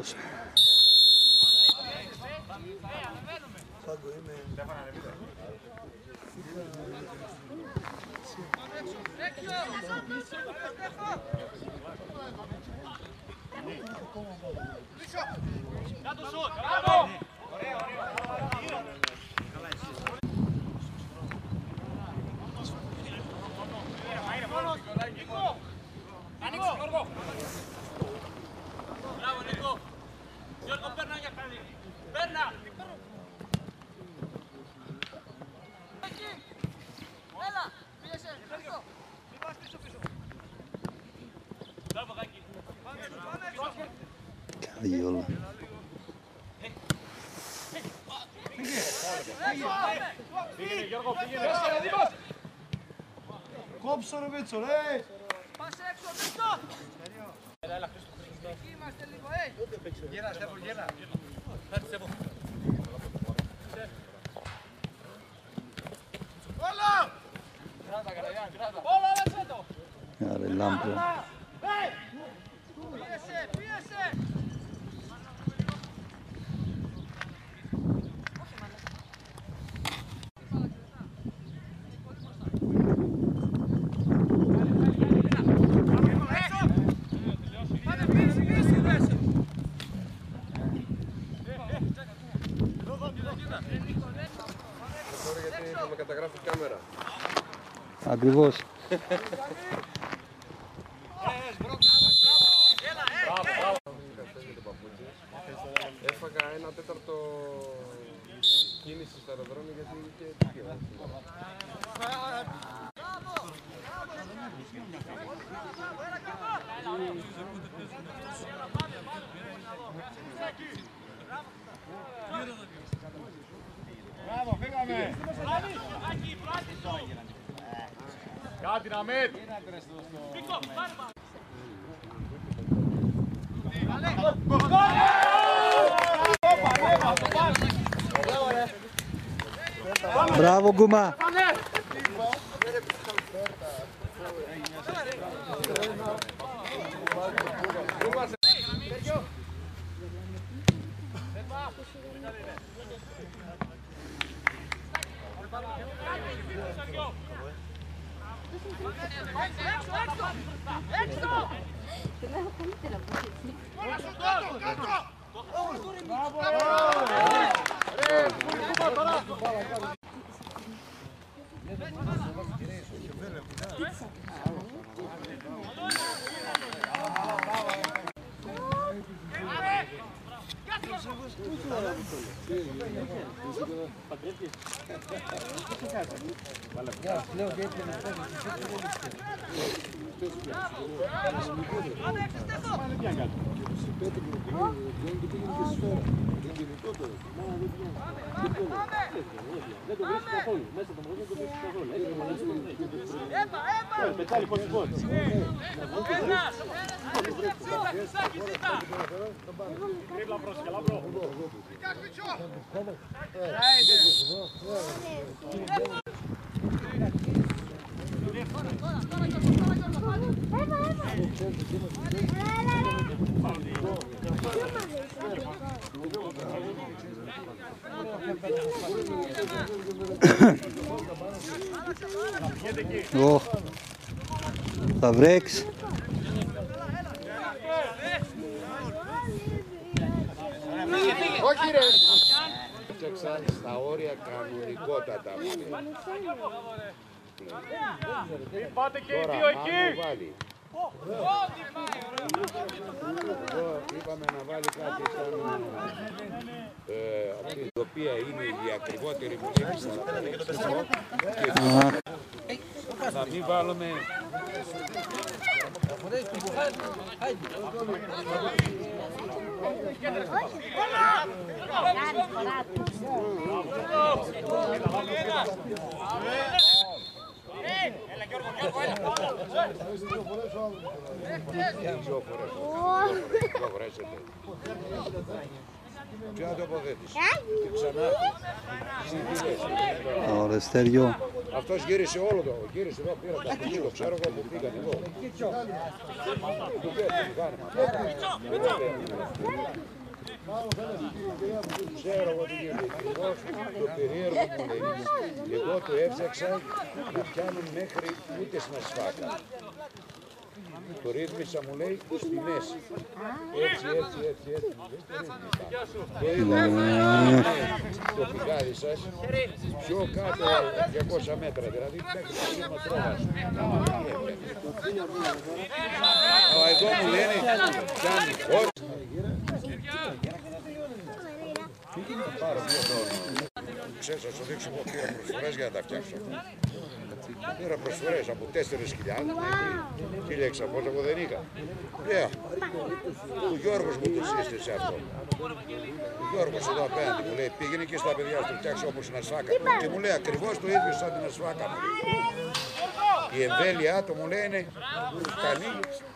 Γιώργος. Καγιόλα. Πήγαινε Γιώργο, πήγαινε. Κόψω ρε Βίτσο, ρε. Πάσε έξω, Βίτσο. Έλα, Χρήστο. Εκεί είμαστε λίγο, Γέρα, Στέφο, γέρα. Όλα! Κράτα, Καραγιάν, κράτα. Όλα, έλεξε το. Άρε Λάμπρο. Πίεσε, πίεσε. Γιατί με καταγράφει η κάμερα. Ακριβώς. Έφαγα 1/4 κίνηση στο αεροδρόμιο γιατί είχε τυχαίο. Μπράβο, φύγαμε. Κάτι να μέτ. Μπράβο Γκουμά. Θα βρέξει. Όχι ρε! Φτιάξα στα όρια κανονικότατα. Πάτε και οι δύο εκεί. Είπαμε να βάλει κάτι σαν αυτή η οποία είναι η ακριβότερη μουσική να μην βάλουμε Έλα Γιώργο, έλα. Δύο φορές. Ποια τοποθέτηση. Και ξανά. Ωραία, Στέριο. Αυτός γύρισε όλο το, γύρισε εδώ, πήρα τα κουνί, το ξέρω εγώ που πήγαν εδώ. Του πέφτει, του κάνει. Ξέρω εγώ τι γίνεται. Το περίεργο μου λέει, εγώ το έφτιαξα να πιάνουν μέχρι ούτε στην ασφάλεια. Το ρύθμισα μου λέει στη μέση. Έτσι. Το είδα το πηγάδι σας πιο κάτω 200 μέτρα, δηλαδή μέχρι το σήμα τρόβας. Αλλά εδώ μου λένε κάνει χώρο. Πάρω πιο τώρα. Ξέρεις, θα σου δείξω εγώ πήρα προσφορές για να τα φτιάξω. Πήρα προσφορές από 4.000 μέχρι 1.600, εγώ δεν είχα. Ο Γιώργος μου το σύστησε αυτό. Ο Γιώργος εδώ απέναντι μου λέει πήγαινε και στα παιδιά του φτιάξει όπως είναι ασφάκα. Και μου λέει ακριβώς το ίδιο σαν την ασφάκα μου. Η εμβέλειά του μου λέει είναι ικανή.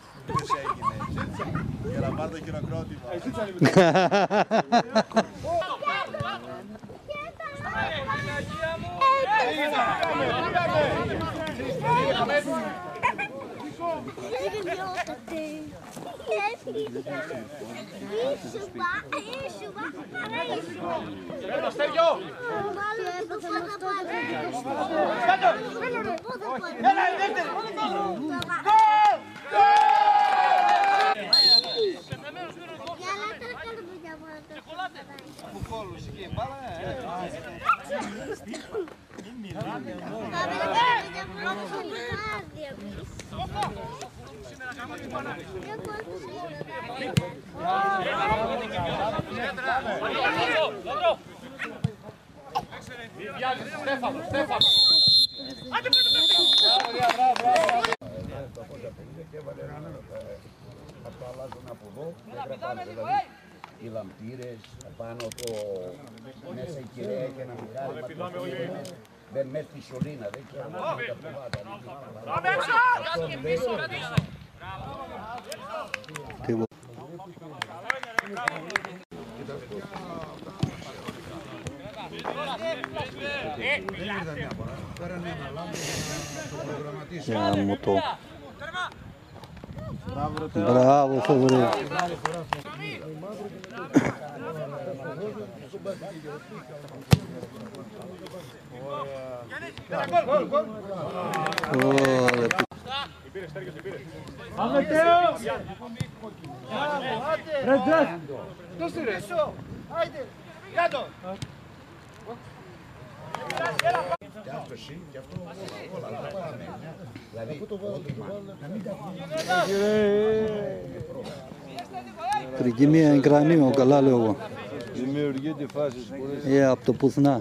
Για να πάρει το χειροκρότημα. Στέφανο. Αυτό αλλάζουν από εδώ, δηλαδή οι λαμπτήρες, πάνω το μέσα η κυρία έχει ένα μηχάνημα, δεν μέσα στη σωλήνα, δεν ξέρω αν είναι τα πουλάτα. Για μου το. Μπράβο Θοδωρή. Και αυτό εσύ, και αυτό όλα τα πάμε. Δηλαδή, να μην τα Τρικυμία είναι κρανίο, καλά λέω εγώ. Δημιουργείται φάσεις Από το πουθνά.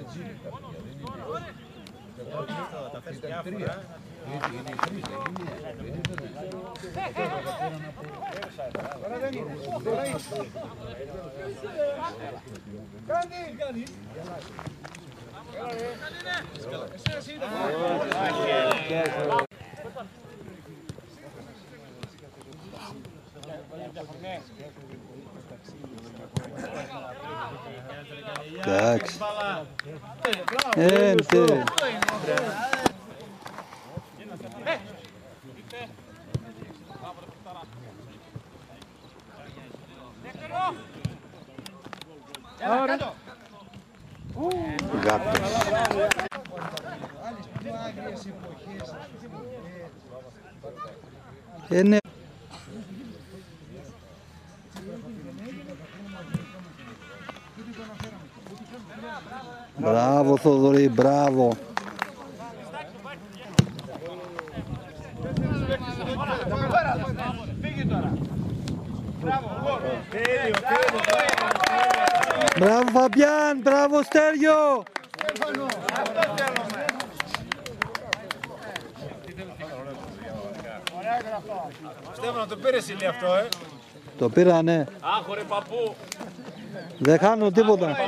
Εντάξει. Έντε. Γάτος. Ναι. Μπράβο Θοδωρή, μπράβο. Μπράβο Φαμπιάν, μπράβο Στέργιο. Στέφανο, το πήρες ηλί αυτό, Το πήρανε. Άχωρε παππού. Δεν χάνω τίποτα.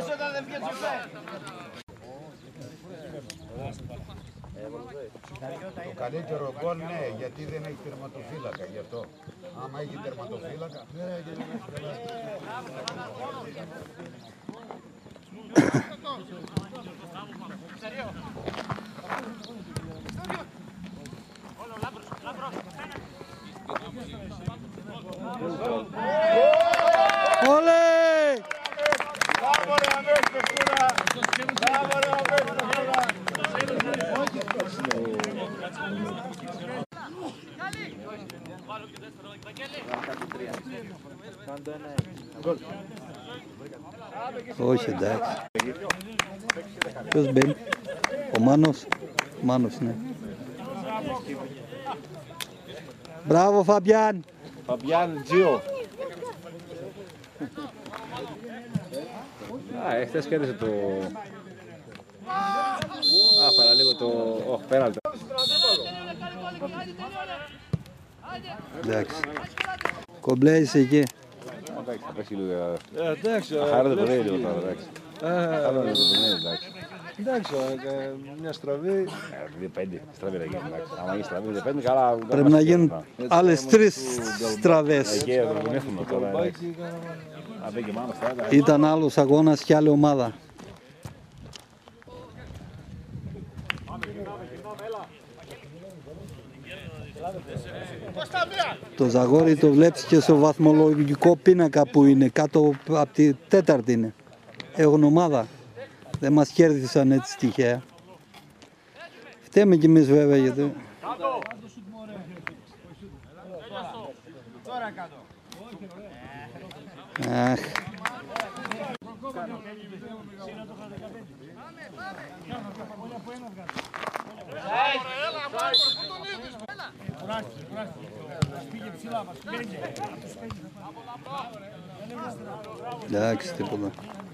Το καλύτερο γκολ, ναι, γιατί δεν έχει τερματοφύλακα, γι' αυτό. Άμα έχει τερματοφύλακα, Όχι, εντάξει. Ποιος μπαίνει? Ο Μάνος. Μάνος, ναι. Μπράβο, Φαμπιάν. Φαμπιάν Τζιο. Χθες κέρδισε το... παραλίγο το... Όχι, πέναλτι. Εντάξει. Κομπλέ είσαι εκεί. Εντάξει, θα παίξει λίγο. Εντάξει. Χάρη το λέει λίγο τώρα, εντάξει. Εντάξει, μια στραβή. 2-5, στραβή θα γίνει, εντάξει. Αν γίνει στραβή 2-5, καλά. Πρέπει να γίνουν άλλες 3 στραβές. Εκεί δεν έχουμε τώρα, εντάξει. Αν μπήκε μάνα στα άλλα. Ήταν άλλος αγώνας και άλλη ομάδα. Το Ζαγόρι το βλέπεις και στο βαθμολογικό πίνακα που είναι κάτω από τη 4η είναι. Έχουν ομάδα. Δεν μας κέρδισαν έτσι τυχαία. Φταίμε κι εμείς βέβαια γιατί... Αχ. Εντάξει, τίποτα.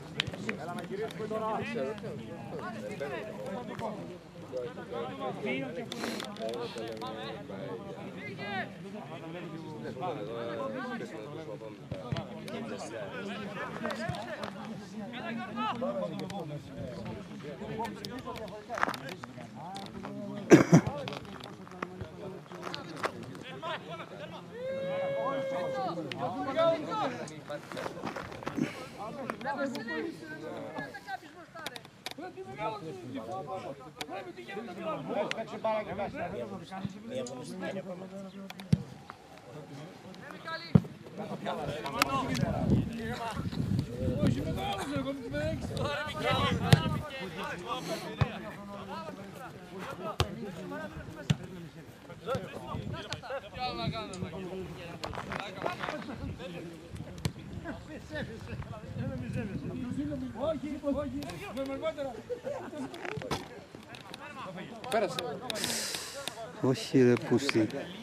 Όχι ρε πούστη.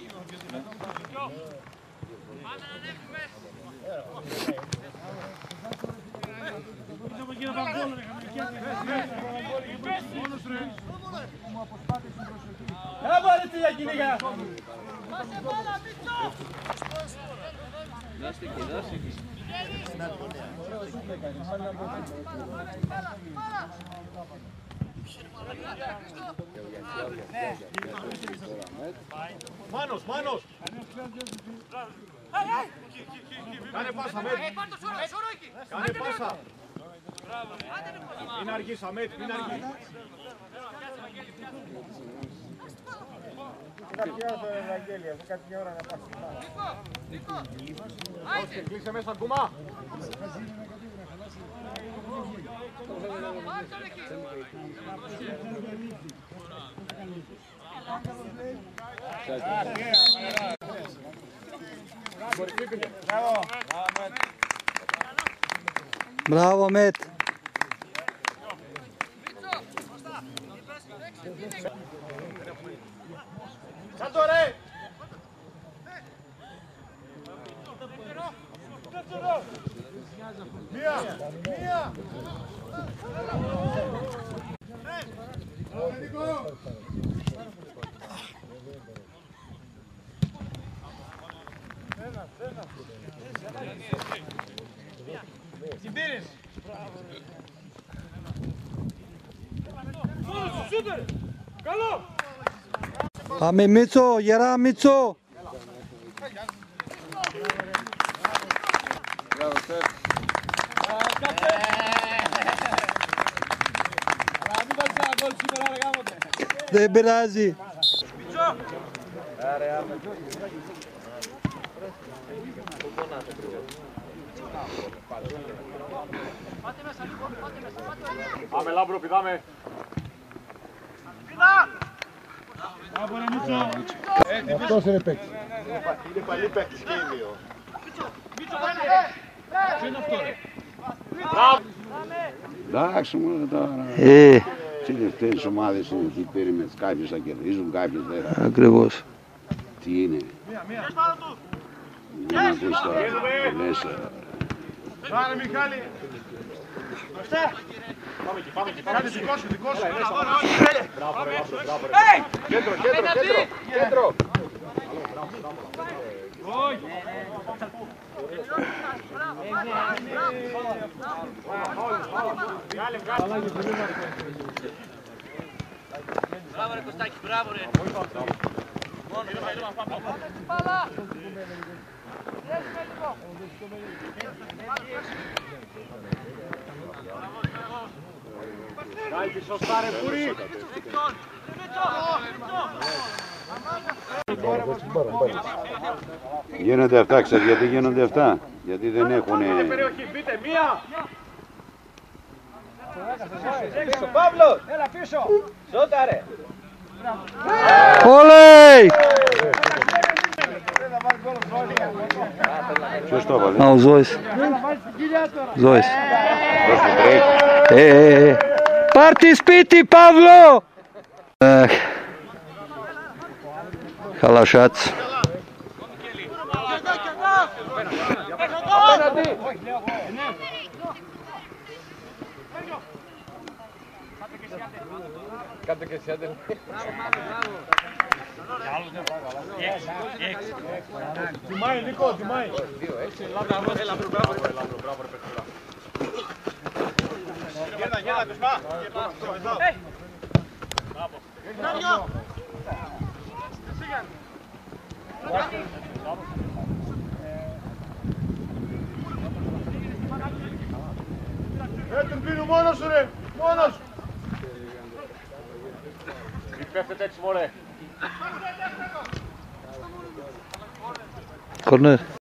Μάνος, Μάνος! Κάνε πάσα, Αμέτ! Κάνε πάσα! Μην αργείς, Αμέτ, μην αργείς! Κάποια ώρα το Ευαγγέλιο, κάποια ώρα να πας. Κλείσε μέσα, κουμά! Μπράβο, Μετ. Κάτω ρε! Μία! Μία! Συμπήρες! Σούτερ! Καλό! Πάμε Μίτσο, γερά Μίτσο! Δεν πειράζει. Πάμε Λάμπρο, πηδάμε. Αυτός είναι παίκτης. Είναι παλιοί παίκτης και οι δύο. Εντάξει μου τώρα. Αυτές οι ομάδες είναι εκεί πέρα, κάποιες θα κερδίζουν, κάποιες δεν θα. Ακριβώς. Τι είναι. Για να ακούς τώρα. Λες. Πάρε Μιχάλη. Μιχάλη, δικό σου, δικό σου. Μπράβο, κέντρο, κέντρο. Μπράβο ρε Κωστάκη, μπράβο ρε. Πάλα. Κάλπη, σωστά ρε Πούρη. Γίνονται αυτά, ξέρεις γιατί γίνονται αυτά. Γιατί δεν έχουν. Περιοχή, μπείτε, μία. Πίσω, Παύλο, έλα πίσω. Σώτα ρε. Όλεϊ! Ποιος το έβαλε. Α, ο Ζώης. Ζώης. Πάρ' τη σπίτι, Παύλο! Χαλασάτς. Κάντε και σέντερ. Τιμάει, Νίκο, τιμάει. Έλα, μπράβο ρε παιδιά. Γέλα, Κοσμά. Μπράβο. Τον πίνω μόνος σου ρε, μόνος σου. Πέφτετε έτσι μωρέ. Κορνέρ.